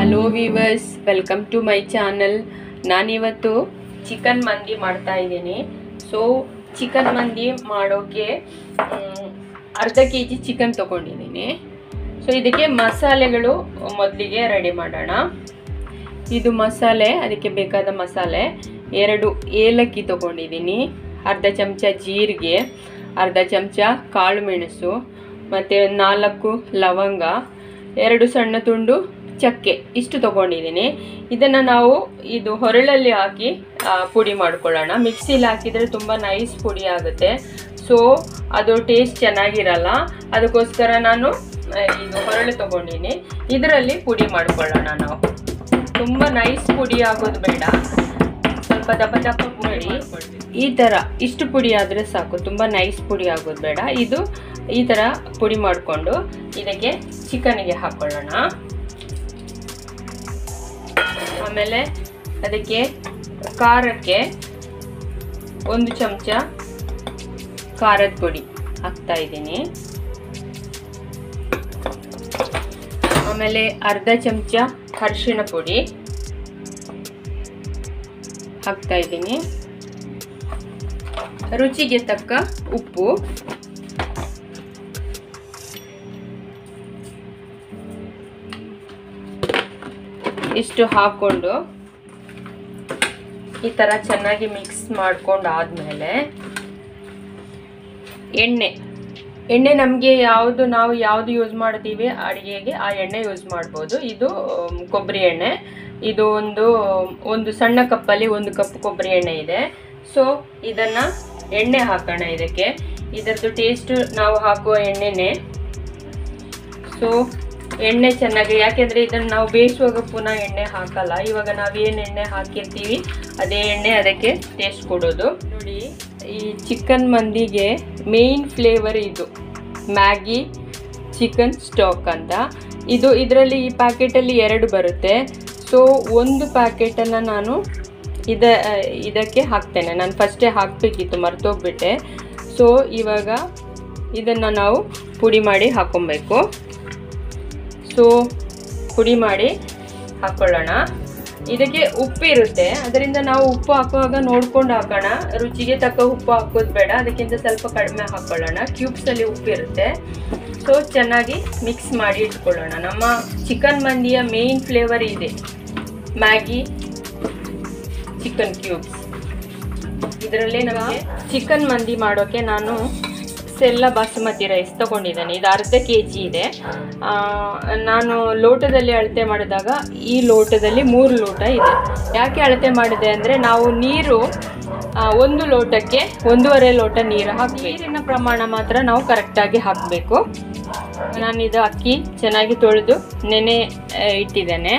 Hello viewers, welcome to my channel. ನಾನಿವತ್ತು chicken ಮಂದಿ ಮಾಡ್ತಾ ಇದ್ದೀನಿ. ಸೊ ಚಿಕನ್ ಮಂದಿ ಮಾಡೋಕ್ಕೆ ಅರ್ಧ kg ಚಿಕನ್ ತೊಗೊಂಡಿದ್ದೀನಿ. ಸೊ ಇದಕ್ಕೆ ಮಸಾಲೆಗಳು ಮೊದಲಿಗೆ ರೆಡಿ ಮಾಡೋಣ. ಇದು ಮಸಾಲೆ, ಅದಕ್ಕೆ ಬೇಕಾದ ಮಸಾಲೆ 2 ಏಲಕ್ಕಿ ತೊಗೊಂಡಿದ್ದೀನಿ, ಅರ್ಧ ಚಮಚ ಜೀರಿಗೆ, ಅರ್ಧ ಚಮಚ ಕಾಳು ಮೆಣಸು, ಮತ್ತು 4 ಲವಂಗ, 2 ಸಣ್ಣ ತುಂಡು ಚಕ್ಕೆ, ಇಷ್ಟು ತೊಗೊಂಡಿದ್ದೀನಿ. ಇದನ್ನು ನಾವು ಇದು ಹೊರಳಲ್ಲಿ ಹಾಕಿ ಪುಡಿ ಮಾಡ್ಕೊಳ್ಳೋಣ. ಮಿಕ್ಸಿಲಿ ಹಾಕಿದರೆ ತುಂಬ ನೈಸ್ ಪುಡಿ ಆಗುತ್ತೆ. ಸೊ ಅದು ಟೇಸ್ಟ್ ಚೆನ್ನಾಗಿರಲ್ಲ. ಅದಕ್ಕೋಸ್ಕರ ನಾನು ಇದು ಹೊರಳು ತೊಗೊಂಡಿನಿ. ಇದರಲ್ಲಿ ಪುಡಿ ಮಾಡ್ಕೊಳ್ಳೋಣ. ನಾವು ತುಂಬ ನೈಸ್ ಪುಡಿ ಆಗೋದು ಬೇಡ, ಸ್ವಲ್ಪ ದಪ್ಪ ದಪ್ಪ ಪುಡಿ, ಈ ಥರ ಇಷ್ಟು ಪುಡಿ ಆದರೆ ಸಾಕು. ತುಂಬ ನೈಸ್ ಪುಡಿ ಆಗೋದು ಬೇಡ. ಇದು ಈ ಥರ ಪುಡಿ ಮಾಡಿಕೊಂಡು ಇದಕ್ಕೆ ಚಿಕನ್ಗೆ ಹಾಕ್ಕೊಳ್ಳೋಣ. ಆಮೇಲೆ ಅದಕ್ಕೆ ಖಾರಕ್ಕೆ 1 ಚಮಚ ಖಾರದ ಪುಡಿ ಹಾಕ್ತಾ ಇದ್ದೀನಿ. ಆಮೇಲೆ ಅರ್ಧ ಚಮಚ ಅರಿಶಿಣ ಪುಡಿ ಹಾಕ್ತಾ ಇದ್ದೀನಿ. ರುಚಿಗೆ ತಕ್ಕ ಉಪ್ಪು, ಇಷ್ಟು ಹಾಕ್ಕೊಂಡು ಈ ಥರ ಚೆನ್ನಾಗಿ ಮಿಕ್ಸ್ ಮಾಡ್ಕೊಂಡು ಆದಮೇಲೆ ಎಣ್ಣೆ ನಮಗೆ ನಾವು ಯಾವುದು ಯೂಸ್ ಮಾಡ್ತೀವಿ ಅಡುಗೆಗೆ ಆ ಎಣ್ಣೆ ಯೂಸ್ ಮಾಡ್ಬೋದು. ಇದು ಕೊಬ್ಬರಿ ಎಣ್ಣೆ. ಇದು ಒಂದು ಸಣ್ಣ ಕಪ್ಪಲ್ಲಿ 1 ಕಪ್ ಕೊಬ್ಬರಿ ಎಣ್ಣೆ ಇದೆ. ಸೊ ಇದನ್ನು ಎಣ್ಣೆ ಹಾಕೋಣ. ಇದಕ್ಕೆ ಇದರದ್ದು ಟೇಸ್ಟ್ ನಾವು ಹಾಕುವ ಎಣ್ಣೆನೇ. ಸೊ ಎಣ್ಣೆ ಚೆನ್ನಾಗಿ, ಯಾಕೆಂದರೆ ಇದನ್ನು ನಾವು ಬೇಯಿಸುವಾಗ ಪುನಃ ಎಣ್ಣೆ ಹಾಕಲ್ಲ. ಇವಾಗ ನಾವೇನು ಎಣ್ಣೆ ಹಾಕಿರ್ತೀವಿ ಅದೇ ಎಣ್ಣೆ ಅದಕ್ಕೆ ಟೇಸ್ಟ್ ಕೊಡೋದು. ನೋಡಿ, ಈ ಚಿಕನ್ ಮಂದಿಗೆ ಮೇನ್ ಫ್ಲೇವರ್ ಇದು ಮ್ಯಾಗಿ ಚಿಕನ್ ಸ್ಟಾಕ್ ಅಂತ. ಇದರಲ್ಲಿ ಈ ಪ್ಯಾಕೆಟಲ್ಲಿ 2 ಬರುತ್ತೆ. ಸೊ 1 ಪ್ಯಾಕೆಟನ್ನು ನಾನು ಇದಕ್ಕೆ ಹಾಕ್ತೇನೆ. ನಾನು ಫಸ್ಟೇ ಹಾಕಬೇಕಿತ್ತು, ಮರ್ತೋಗ್ಬಿಟ್ಟೆ. ಸೊ ಇವಾಗ ಇದನ್ನು ನಾವು ಪುಡಿ ಮಾಡಿ ಹಾಕ್ಕೊಬೇಕು. ಸೊ ಪುಡಿ ಮಾಡಿ ಹಾಕ್ಕೊಳ್ಳೋಣ. ಇದಕ್ಕೆ ಉಪ್ಪು ಇರುತ್ತೆ, ಅದರಿಂದ ನಾವು ಉಪ್ಪು ಹಾಕುವಾಗ ನೋಡ್ಕೊಂಡು ಹಾಕೋಣ. ರುಚಿಗೆ ತಕ್ಕ ಉಪ್ಪು ಹಾಕೋದು ಬೇಡ, ಅದಕ್ಕಿಂತ ಸ್ವಲ್ಪ ಕಡಿಮೆ ಹಾಕ್ಕೊಳ್ಳೋಣ. ಕ್ಯೂಬ್ಸಲ್ಲಿ ಉಪ್ಪು ಇರುತ್ತೆ. ಸೊ ಚೆನ್ನಾಗಿ ಮಿಕ್ಸ್ ಮಾಡಿ ಇಟ್ಕೊಳ್ಳೋಣ. ನಮ್ಮ ಚಿಕನ್ ಮಂದಿಯ ಮೇನ್ ಫ್ಲೇವರ್ ಇದೆ ಮ್ಯಾಗಿ ಚಿಕನ್ ಕ್ಯೂಬ್ಸ್. ಇದರಲ್ಲಿ ನಮಗೆ ಚಿಕನ್ ಮಂದಿ ಮಾಡೋಕ್ಕೆ ನಾನು ಸೆಲ್ಲ ಬಾಸುಮತಿ ರೈಸ್ ತೊಗೊಂಡಿದ್ದೇನೆ. ಇದು ಅರ್ಧ kg ಇದೆ. ನಾನು ಲೋಟದಲ್ಲಿ ಅಳತೆ ಮಾಡಿದಾಗ ಈ ಲೋಟದಲ್ಲಿ 3 ಲೋಟ ಇದೆ. ಯಾಕೆ ಅಳತೆ ಮಾಡಿದೆ ಅಂದರೆ ನಾವು ನೀರು 1 ಲೋಟಕ್ಕೆ 1.5 ಲೋಟ ನೀರು ಹಾಕಬೇಕು. ನೀರಿನ ಪ್ರಮಾಣ ಮಾತ್ರ ನಾವು ಕರೆಕ್ಟಾಗಿ ಹಾಕಬೇಕು. ನಾನಿದು ಅಕ್ಕಿ ಚೆನ್ನಾಗಿ ತೊಳೆದು ನೆನೆ ಇಟ್ಟಿದ್ದೇನೆ.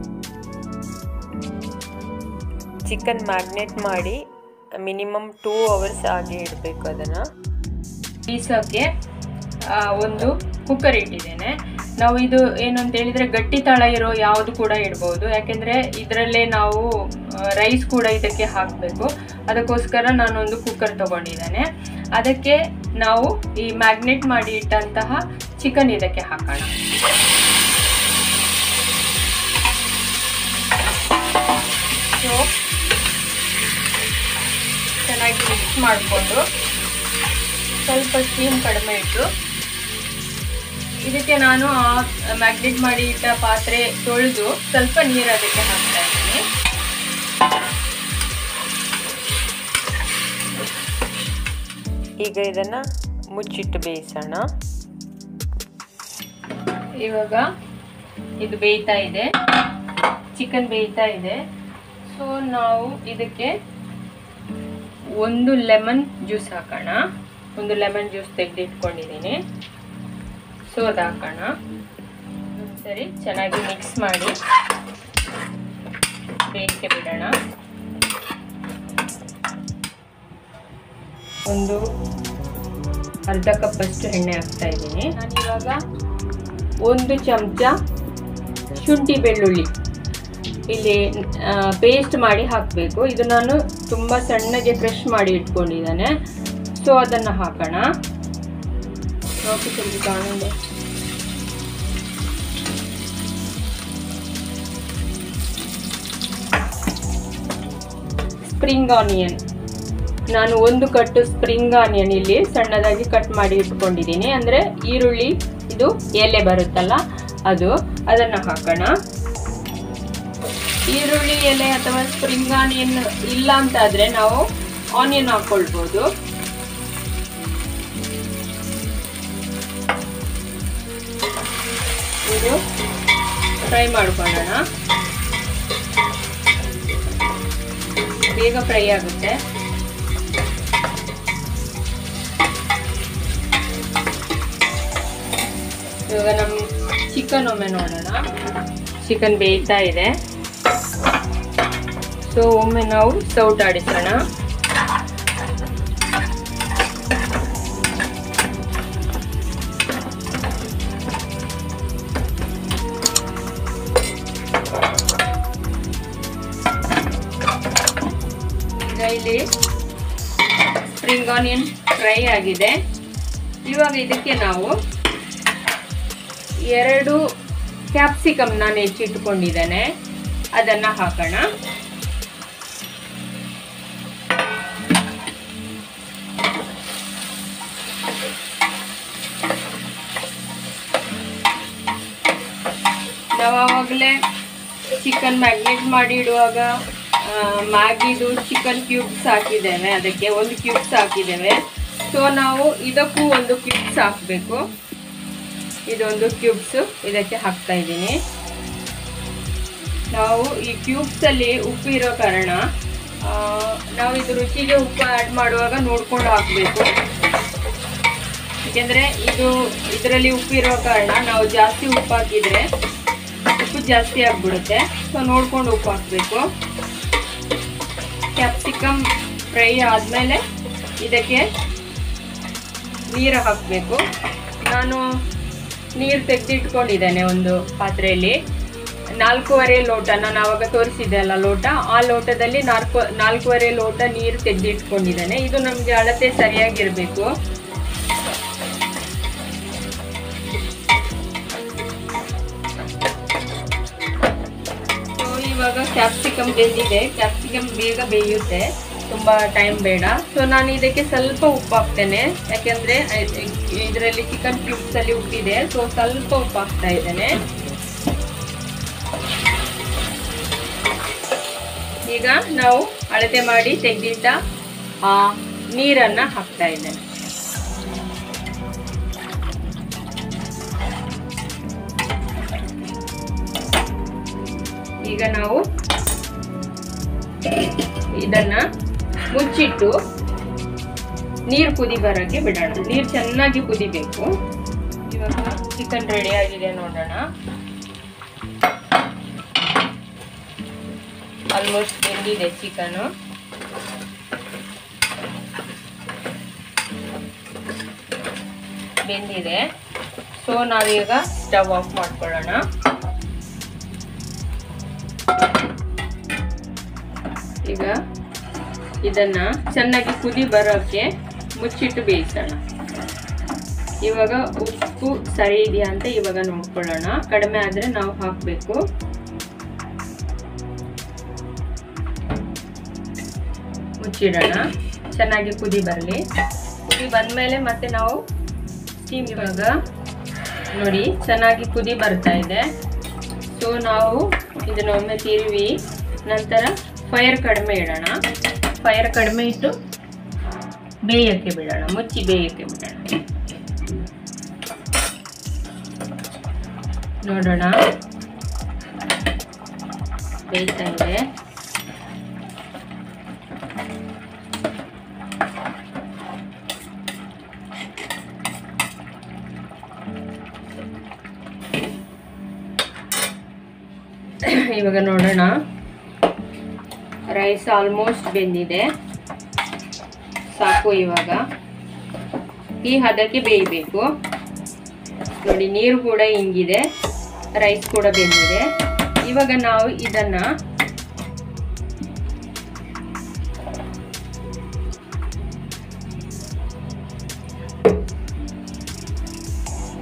ಚಿಕನ್ ಮ್ಯಾಗ್ನೇಟ್ ಮಾಡಿ ಮಿನಿಮಮ್ 2 ಅವರ್ಸ್ ಆಗಿ ಇಡಬೇಕು. ಅದನ್ನು ಬೀಸೋಕ್ಕೆ ಒಂದು ಕುಕ್ಕರ್ ಇಟ್ಟಿದ್ದೇನೆ. ನಾವು ಇದು ಏನು ಅಂತ ಹೇಳಿದರೆ ಗಟ್ಟಿ ತಳ ಇರೋ ಯಾವುದು ಕೂಡ ಇಡ್ಬೋದು, ಯಾಕೆಂದರೆ ಇದರಲ್ಲೇ ನಾವು ರೈಸ್ ಕೂಡ ಇದಕ್ಕೆ ಹಾಕಬೇಕು. ಅದಕ್ಕೋಸ್ಕರ ನಾನೊಂದು ಕುಕ್ಕರ್ ತೊಗೊಂಡಿದ್ದೇನೆ. ಅದಕ್ಕೆ ನಾವು ಈ ಮ್ಯಾಗ್ನೇಟ್ ಮಾಡಿ ಇಟ್ಟಂತಹ ಚಿಕನ್ ಇದಕ್ಕೆ ಹಾಕೋಣ. ಸೊ ಚೆನ್ನಾಗಿ ಮಿಕ್ಸ್ ಮಾಡಿಕೊಂಡು ಸ್ವಲ್ಪ ಸ್ಟೀಮ್ ಕಡಿಮೆ ಇಟ್ಟು ಇದಕ್ಕೆ ನಾನು ಮ್ಯಾಗ್ನೇಟ್ ಮಾಡಿ ಇಟ್ಟ ಪಾತ್ರೆ ತೊಳೆದು ಸ್ವಲ್ಪ ನೀರು ಅದಕ್ಕೆ ಹಾಕ್ತಾ ಇದ್ದೀನಿ. ಈಗ ಇದನ್ನು ಮುಚ್ಚಿಟ್ಟು ಬೇಯಿಸೋಣ. ಇವಾಗ ಇದು ಬೇಯ್ತಾ ಇದೆ, ಚಿಕನ್ ಬೇಯ್ತಾ ಇದೆ. ಸೊ ನಾವು ಇದಕ್ಕೆ 1 ಲೆಮನ್ ಜ್ಯೂಸ್ ಹಾಕೋಣ. 1 ಲೆಮನ್ ಜ್ಯೂಸ್ ತೆಗೆದಿಟ್ಕೊಂಡಿದ್ದೀನಿ. ಸೊ ಅದು ಹಾಕೋಣ. ಸರಿ, ಚೆನ್ನಾಗಿ ಮಿಕ್ಸ್ ಮಾಡಿ ಬೇಯಕ್ಕೆ ಬಿಡೋಣ. ಒಂದು ಅರ್ಧ ಕಪ್ಪಷ್ಟು ಎಣ್ಣೆ ಹಾಕ್ತಾ ಇದ್ದೀನಿ. ನಾನಿವಾಗ 1 ಚಮಚ ಶುಂಠಿ ಬೆಳ್ಳುಳ್ಳಿ ಇಲ್ಲಿ ಪೇಸ್ಟ್ ಮಾಡಿ ಹಾಕಬೇಕು. ಇದು ನಾನು ತುಂಬ ಸಣ್ಣಗೆ ಕ್ರಷ್ ಮಾಡಿ ಇಟ್ಕೊಂಡಿದ್ದೇನೆ. ಸೊ ಅದನ್ನು ಹಾಕೋಣ. ನೋಡಿ, ಸ್ಪ್ರಿಂಗ್ ಆನಿಯನ್. ನಾನು 1 ಕಟ್ಟು ಸ್ಪ್ರಿಂಗ್ ಆನಿಯನ್ ಇಲ್ಲಿ ಸಣ್ಣದಾಗಿ ಕಟ್ ಮಾಡಿ ಇಟ್ಕೊಂಡಿದ್ದೀನಿ. ಅಂದರೆ ಈರುಳ್ಳಿ ಇದು ಎಲೆ ಬರುತ್ತಲ್ಲ ಅದನ್ನು ಹಾಕೋಣ. ಈರುಳ್ಳಿ ಎಲೆ ಅಥವಾ ಸ್ಪ್ರಿಂಗ್ ಆನಿಯನ್ ಇಲ್ಲ ಅಂತಾದರೆ ನಾವು ಆನಿಯನ್ ಹಾಕ್ಕೊಳ್ಬೋದು. ಇದು ಫ್ರೈ ಮಾಡ್ಕೊಳ್ಳೋಣ. ಬೇಗ ಫ್ರೈ ಆಗುತ್ತೆ. ಇವಾಗ ನಮ್ಮ ಚಿಕನ್ ಒಮ್ಮೆ ನೋಡೋಣ. ಚಿಕನ್ ಬೇಯ್ತಾ ಇದೆ. ಸೊ ಒಮ್ಮೆ ನಾವು ಸೌಟ್ ಆಡಿಸೋಣ. ಇಲ್ಲಿ ಸ್ಪ್ರಿಂಗ್ ಆನಿಯನ್ ಫ್ರೈ ಆಗಿದೆ. ಇವಾಗ ಇದಕ್ಕೆ ನಾವು 2 ಕ್ಯಾಪ್ಸಿಕಮ್ ನಾನು ಹೆಚ್ಚಿಟ್ಕೊಂಡಿದ್ದೇನೆ, ಅದನ್ನು ಹಾಕೋಣ. ನಾವು ಆವಾಗಲೇ ಚಿಕನ್ ಮ್ಯಾಗ್ನೇಟ್ ಮಾಡಿ ಇಡುವಾಗ ಮ್ಯಾಗಿದು ಚಿಕನ್ ಕ್ಯೂಬ್ಸ್ ಹಾಕಿದ್ದೇವೆ, ಅದಕ್ಕೆ 1 ಕ್ಯೂಬ್ಸ್ ಹಾಕಿದ್ದೇವೆ. ಸೊ ನಾವು ಇದಕ್ಕೂ 1 ಕ್ಯೂಬ್ಸ್ ಹಾಕಬೇಕು. ಇದೊಂದು ಕ್ಯೂಬ್ಸ್ ಇದಕ್ಕೆ ಹಾಕ್ತಾ ಇದ್ದೀನಿ. ನಾವು ಈ ಕ್ಯೂಬ್ಸಲ್ಲಿ ಉಪ್ಪು ಇರೋ ಕಾರಣ ನಾವು ಇದು ರುಚಿಗೆ ಉಪ್ಪು ಆ್ಯಡ್ ಮಾಡುವಾಗ ನೋಡ್ಕೊಂಡು ಹಾಕಬೇಕು. ಏಕೆಂದರೆ ಇದರಲ್ಲಿ ಉಪ್ಪು ಇರೋ ಕಾರಣ ನಾವು ಜಾಸ್ತಿ ಉಪ್ಪು ಹಾಕಿದರೆ ಉಪ್ಪು ಜಾಸ್ತಿ ಆಗಿಬಿಡುತ್ತೆ. ಸೊ ನೋಡ್ಕೊಂಡು ಉಪ್ಪು ಹಾಕಬೇಕು. ಕ್ಯಾಪ್ಸಿಕಮ್ ಫ್ರೈ ಆದಮೇಲೆ ಇದಕ್ಕೆ ನೀರು ಹಾಕಬೇಕು. ನಾನು ನೀರು ತೆಗೆದಿಟ್ಕೊಂಡಿದ್ದೇನೆ ಒಂದು ಪಾತ್ರೆಯಲ್ಲಿ. 4.5 ಲೋಟ, ನಾನು ಆವಾಗ ತೋರಿಸಿದ್ದೆ ಅಲ್ಲ ಲೋಟ, ಆ ಲೋಟದಲ್ಲಿ 4.5 ಲೋಟ ನೀರು ತೆಗೆದಿಟ್ಕೊಂಡಿದ್ದೇನೆ. ಇದು ನಮಗೆ ಅಳತೆ ಸರಿಯಾಗಿರಬೇಕು. ಇವಾಗ ಕ್ಯಾಪ್ಸಿಕಮ್ ಬೆಂದಿದೆ. ಕ್ಯಾಪ್ಸಿಕಮ್ ಬೇಗ ಬೇಯುತ್ತೆ, ತುಂಬ ಟೈಮ್ ಬೇಡ. ಸೊ ನಾನು ಇದಕ್ಕೆ ಸ್ವಲ್ಪ ಉಪ್ಪು ಹಾಕ್ತೇನೆ, ಯಾಕೆಂದರೆ ಇದರಲ್ಲಿ ಚಿಕನ್ ಕ್ಯೂಬ್ಸಲ್ಲಿ ಉಪ್ಪಿದೆ. ಸೊ ಸ್ವಲ್ಪ ಉಪ್ಪು ಹಾಕ್ತಾ ಇದ್ದೇನೆ. ಈಗ ನಾವು ಅಳತೆ ಮಾಡಿ ತೆಗೆದಿಟ್ಟ ಆ ನೀರನ್ನು ಹಾಕ್ತಾ ಇದ್ದೇನೆ. ಈಗ ನಾವು ಇದನ್ನ ಮುಚ್ಚಿಟ್ಟು ನೀರು ಕುದಿ ಬರೋಕ್ಕೆ ಬಿಡೋಣ. ನೀರು ಚೆನ್ನಾಗಿ ಕುದಿಬೇಕು. ಇವಾಗ ಚಿಕನ್ ರೆಡಿ ಆಗಿದೆ ನೋಡೋಣ. ಆಲ್ಮೋಸ್ಟ್ ಬೆಂದಿದೆ ಚಿಕನು. ಬೆಂದಿದೆ. ಸೊ ನಾವೀಗ ಸ್ಟವ್ ಆಫ್ ಮಾಡ್ಕೊಳ್ಳೋಣ. ಈಗ ಇದನ್ನ ಚೆನ್ನಾಗಿ ಕುದಿ ಬರೋಕ್ಕೆ ಮುಚ್ಚಿಟ್ಟು ಬೇಯಿಸೋಣ. ಇವಾಗ ಉಪ್ಪು ಸರಿ ಇದೆಯಾ ಅಂತ ಇವಾಗ ನೋಡ್ಕೊಳ್ಳೋಣ. ಕಡಿಮೆ ಆದರೆ ನಾವು ಹಾಕಬೇಕು. ಮುಚ್ಚಿಡೋಣ, ಚೆನ್ನಾಗಿ ಕುದಿ ಬರಲಿ. ಕುದಿ ಬಂದಮೇಲೆ ಮತ್ತೆ ನಾವು ಸ್ಟೀಮ್. ಇವಾಗ ನೋಡಿ ಚೆನ್ನಾಗಿ ಕುದಿ ಬರ್ತಾ ಇದೆ. ಸೊ ನಾವು ಇದನ್ನ ಒಮ್ಮೆ ತಿರುವಿ ನಂತರ ಫೈರ್ ಕಡಿಮೆ ಇಡೋಣ. ಫೈರ್ ಕಡಿಮೆ ಇಟ್ಟು ಬೇಯಕ್ಕೆ ಬಿಡೋಣ, ಮುಚ್ಚಿ ಬೇಯಕ್ಕೆ ಬಿಡೋಣ. ನೋಡೋಣ, ಬೇಯ್ತಾ ಇದೆ. ಇವಾಗ ನೋಡೋಣ, ರೈಸ್ ಆಲ್ಮೋಸ್ಟ್ ಬೆಂದಿದೆ. ಸಾಕು. ಇವಾಗ ಈ ಹದಕ್ಕೆ ಬೇಯಬೇಕು. ನೋಡಿ, ನೀರು ಕೂಡ ಹಿಂಗಿದೆ, ರೈಸ್ ಕೂಡ ಬೆಂದಿದೆ. ಇವಾಗ ನಾವು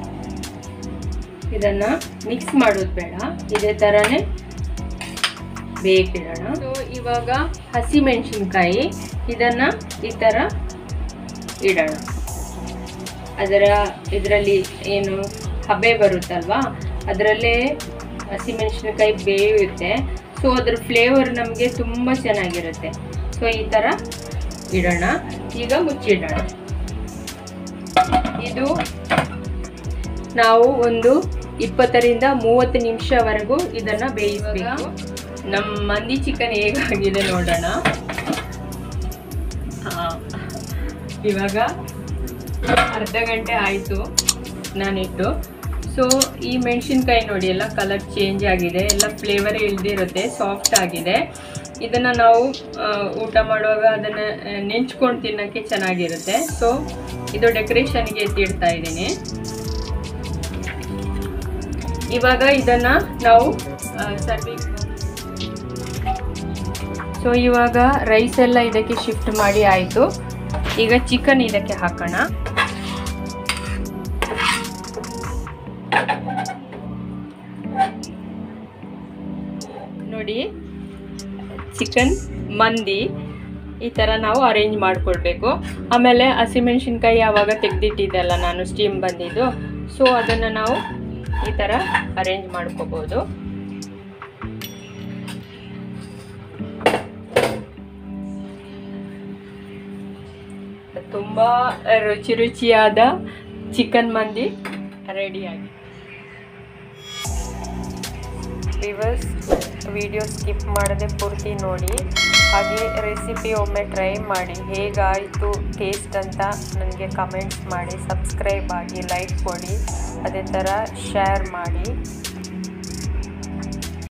ಇದನ್ನ ಮಿಕ್ಸ್ ಮಾಡೋದು ಬೇಡ, ಇದೇ ತರನೇ ಬೇಯಿಸಿಡೋಣ. ಸೊ ಇವಾಗ ಹಸಿಮೆಣಸಿನ್ಕಾಯಿ ಇದನ್ನು ಈ ಥರ ಇಡೋಣ. ಇದರಲ್ಲಿ ಏನು ಹಬೆ ಬರುತ್ತಲ್ವಾ ಅದರಲ್ಲೇ ಹಸಿಮೆಣಸಿನ್ಕಾಯಿ ಬೇಯುತ್ತೆ. ಸೊ ಅದ್ರ ಫ್ಲೇವರ್ ನಮಗೆ ತುಂಬ ಚೆನ್ನಾಗಿರುತ್ತೆ. ಸೊ ಈ ಥರ ಇಡೋಣ. ಈಗ ಮುಚ್ಚಿಡೋಣ. ಇದು ನಾವು ಒಂದು 20ರಿಂದ 30 ನಿಮಿಷವರೆಗೂ ಇದನ್ನು ಬೇಯಿಸಬೇಕು. ನಮ್ಮ ಮಂದಿ ಚಿಕನ್ ಹೇಗಾಗಿದೆ ನೋಡೋಣ. ಇವಾಗ ಅರ್ಧ ಗಂಟೆ ಆಯಿತು ನಾನಿಟ್ಟು. ಸೊ ಈ ಮೆಣಸಿನ್ಕಾಯಿ ನೋಡಿ ಎಲ್ಲ ಕಲರ್ ಚೇಂಜ್ ಆಗಿದೆ, ಎಲ್ಲ ಫ್ಲೇವರ್ ಇಳ್ದಿರುತ್ತೆ, ಸಾಫ್ಟ್ ಆಗಿದೆ. ಇದನ್ನು ನಾವು ಊಟ ಮಾಡುವಾಗ ಅದನ್ನು ನೆಂಚ್ಕೊಂಡು ತಿನ್ನೋಕ್ಕೆ ಚೆನ್ನಾಗಿರುತ್ತೆ. ಸೊ ಇದು ಡೆಕೋರೇಷನ್ಗೆ ಎತ್ತಿಡ್ತಾ ಇದ್ದೀನಿ. ಇವಾಗ ಇದನ್ನು ನಾವು ಸರ್ವಿಂಗ್. ಸೊ ಇವಾಗ ರೈಸ್ ಎಲ್ಲ ಇದಕ್ಕೆ ಶಿಫ್ಟ್ ಮಾಡಿ ಆಯಿತು. ಈಗ ಚಿಕನ್ ಇದಕ್ಕೆ ಹಾಕೋಣ. ನೋಡಿ ಚಿಕನ್ ಮಂದಿ ಈ ಥರ ನಾವು ಅರೇಂಜ್ ಮಾಡಿಕೊಳ್ಬೇಕು. ಆಮೇಲೆ ಹಸಿಮೆಣಸಿನ್ಕಾಯಿ ಯಾವಾಗ ತೆಗೆದಿಟ್ಟಿದ್ದೆಲ್ಲ ನಾನು ಸ್ಟೀಮ್ ಬಂದಿದ್ದು, ಸೊ ಅದನ್ನು ನಾವು ಈ ಥರ ಅರೇಂಜ್ ಮಾಡ್ಕೋಬೋದು. ತುಂಬ ರುಚಿಯಾದ ಚಿಕನ್ ಮಂದಿ ರೆಡಿಯಾಗಿ. ವಿವರ್ಸ್, ವಿಡಿಯೋ ಸ್ಕಿಪ್ ಮಾಡದೆ ಪೂರ್ತಿ ನೋಡಿ. ಹಾಗೆ ರೆಸಿಪಿ ಒಮ್ಮೆ ಟ್ರೈ ಮಾಡಿ, ಹೇಗಾಯಿತು ಟೇಸ್ಟ್ ಅಂತ ನನಗೆ ಕಮೆಂಟ್ಸ್ ಮಾಡಿ, ಸಬ್ಸ್ಕ್ರೈಬ್ ಆಗಿ, ಲೈಕ್ ಕೊಡಿ, ಅದೇ ಥರ ಶೇರ್ ಮಾಡಿ.